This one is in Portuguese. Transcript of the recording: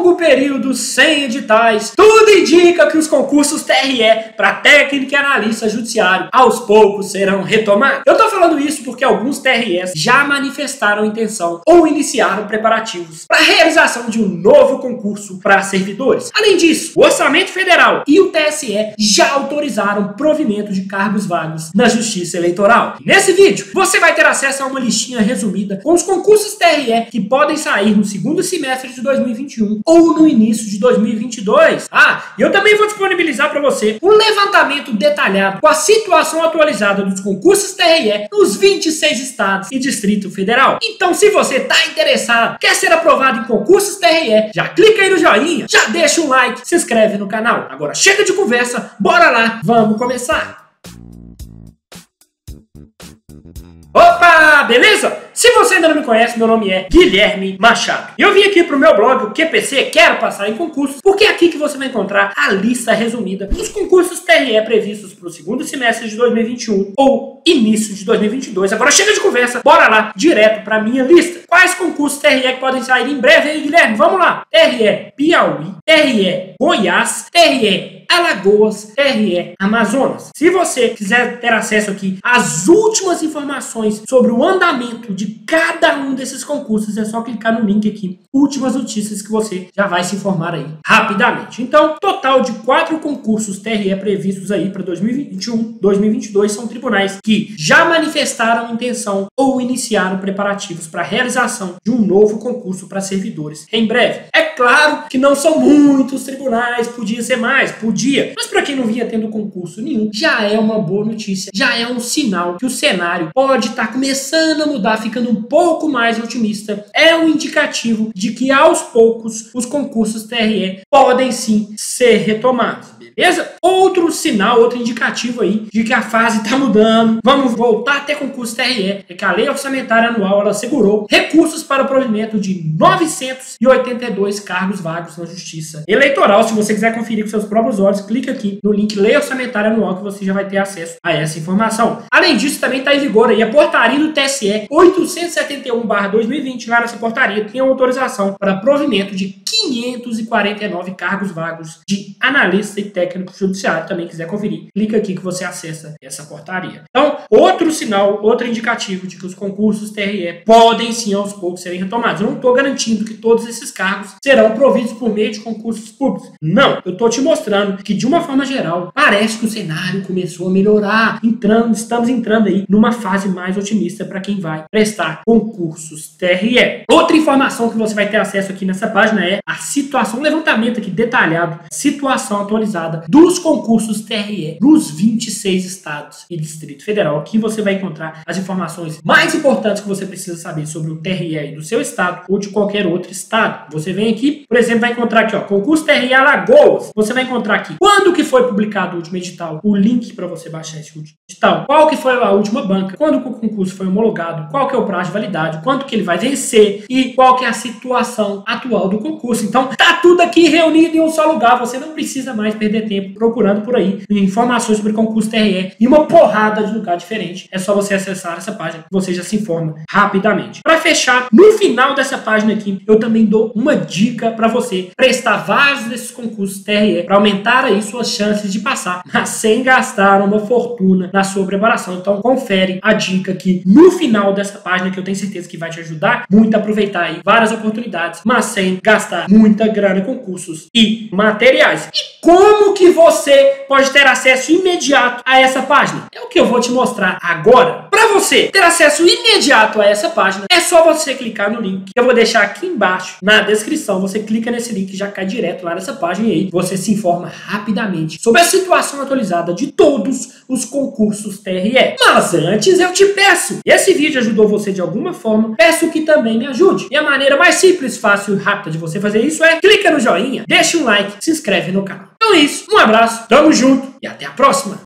longo período sem editais, tudo indica que os concursos TRE para técnico e analista judiciário aos poucos serão retomados. Eu tô falando isso porque alguns TREs já manifestaram intenção ou iniciaram preparativos para a realização de um novo concurso para servidores. Além disso, o Orçamento Federal e o TSE já autorizaram provimento de cargos vagos na Justiça Eleitoral. E nesse vídeo, você vai ter acesso a uma listinha resumida com os concursos TRE que podem sair no segundo semestre de 2021 ou no início de 2022. E eu também vou disponibilizar para você um levantamento detalhado com a situação atualizada dos concursos TRE nos 26 estados e Distrito Federal. Então, se você está interessado, quer ser aprovado em concursos TRE, já clica aí no joinha, já deixa um like, se inscreve no canal. Agora chega de conversa, bora lá, vamos começar! Opa, beleza? Se você ainda não me conhece, meu nome é Guilherme Machado. E eu vim aqui pro meu blog, o QPC, Quero Passar em Concursos, porque é aqui que você vai encontrar a lista resumida dos concursos TRE previstos para o segundo semestre de 2021 ou início de 2022. Agora chega de conversa, bora lá, direto pra minha lista. Quais concursos TRE que podem sair em breve aí, Guilherme? Vamos lá. TRE Piauí, TRE Goiás, TRE Alagoas, TRE Amazonas. Se você quiser ter acesso aqui às últimas informações sobre o andamento de cada um desses concursos, é só clicar no link aqui, últimas notícias, que você já vai se informar aí rapidamente. Então, total de 4 concursos TRE previstos aí para 2021, 2022 são tribunais que já manifestaram intenção ou iniciaram preparativos para a realização de um novo concurso para servidores em breve. É claro que não são muitos tribunais, podia ser mais, mas para quem não vinha tendo concurso nenhum, já é uma boa notícia, já é um sinal que o cenário pode estar começando a mudar, ficando um pouco mais otimista. É um indicativo de que aos poucos os concursos TRE podem sim ser retomados. Beleza? Outro sinal, outro indicativo aí de que a fase está mudando, vamos voltar a ter concurso TRE, é que a Lei Orçamentária Anual ela assegurou recursos para o provimento de 982 cargos vagos na Justiça Eleitoral. Se você quiser conferir com seus próprios olhos, clica aqui no link Lei Orçamentária Anual que você já vai ter acesso a essa informação. Além disso, também está em vigor aí a portaria do TSE 871/2020. Lá nessa portaria tem autorização para provimento de 549 cargos vagos de analista e técnico judiciário. Também quiser conferir, clica aqui que você acessa essa portaria. Então, outro sinal, outro indicativo de que os concursos TRE podem sim aos poucos serem retomados. Eu não estou garantindo que todos esses cargos serão providos por meio de concursos públicos. Não, eu estou te mostrando que de uma forma geral, parece que o cenário começou a melhorar. Estamos entrando aí numa fase mais otimista para quem vai prestar concursos TRE. Outra informação que você vai ter acesso aqui nessa página é a situação, um levantamento aqui detalhado, situação atualizada dos concursos TRE nos 26 estados e Distrito Federal. Aqui você vai encontrar as informações mais importantes que você precisa saber sobre o TRE aí do seu estado ou de qualquer outro estado. Você vem aqui, por exemplo, vai encontrar aqui, ó, concurso TRE Alagoas. Você vai encontrar aqui quando que foi publicado o último edital, o link para você baixar esse último edital, qual que foi a última banca, quando o concurso foi homologado, qual que é o prazo de validade, quanto que ele vai vencer e qual que é a situação atual do concurso. Então, tá tudo aqui reunido em um só lugar. Você não precisa mais perder tempo procurando por aí informações sobre concurso TRE em uma porrada de lugar diferente. É só você acessar essa página que você já se informa rapidamente. Para fechar, no final dessa página aqui, eu também dou uma dica para você prestar vários desses concursos TRE para aumentar aí suas chances de passar, mas sem gastar uma fortuna na sua preparação. Então, confere a dica aqui no final dessa página, que eu tenho certeza que vai te ajudar muito a aproveitar aí várias oportunidades, mas sem gastar muita grana com cursos e materiais. E como que você pode ter acesso imediato a essa página? É o que eu vou te mostrar agora. Para você ter acesso imediato a essa página, é só você clicar no link que eu vou deixar aqui embaixo na descrição. Você clica nesse link e já cai direto lá nessa página e aí você se informa rapidamente sobre a situação atualizada de todos os concursos TRE. Mas antes eu te peço, esse vídeo ajudou você de alguma forma, peço que também me ajude. E a maneira mais simples, fácil e rápida de você fazer isso é clica no joinha, deixa um like, se inscreve no canal. Então é isso, um abraço, tamo junto e até a próxima!